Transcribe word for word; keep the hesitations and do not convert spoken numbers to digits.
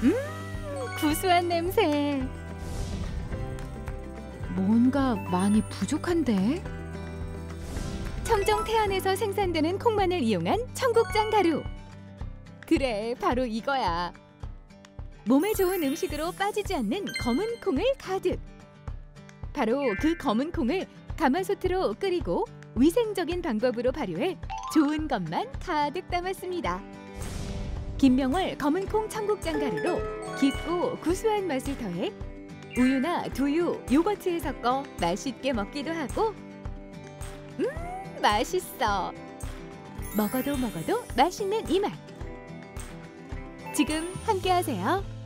음, 구수한 냄새. 뭔가 많이 부족한데? 청정 태안에서 생산되는 콩만을 이용한 청국장 가루. 그래, 바로 이거야. 몸에 좋은 음식으로 빠지지 않는 검은 콩을 가득. 바로 그 검은 콩을 가마솥으로 끓이고 위생적인 방법으로 발효해 좋은 것만 가득 담았습니다. 김명월 검은콩 청국장 가루로 깊고 구수한 맛을 더해 우유나 두유, 요거트에 섞어 맛있게 먹기도 하고. 음, 맛있어. 먹어도 먹어도 맛있는 이 맛. 지금 함께 하세요.